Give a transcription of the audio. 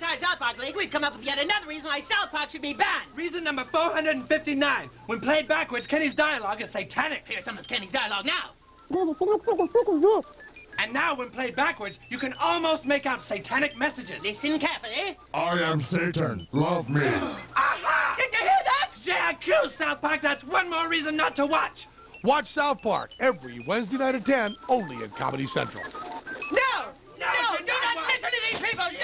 entire South Park League, we've come up with yet another reason why South Park should be banned. Reason number 459. When played backwards, Kenny's dialogue is satanic. Here's some of Kenny's dialogue now. And now, when played backwards, you can almost make out satanic messages. Listen carefully. I am Satan. Love me. Aha! Did you hear that? JIQ, South Park, that's one more reason not to watch. Watch South Park every Wednesday night at 10, only at Comedy Central. No! Do not listen to these people!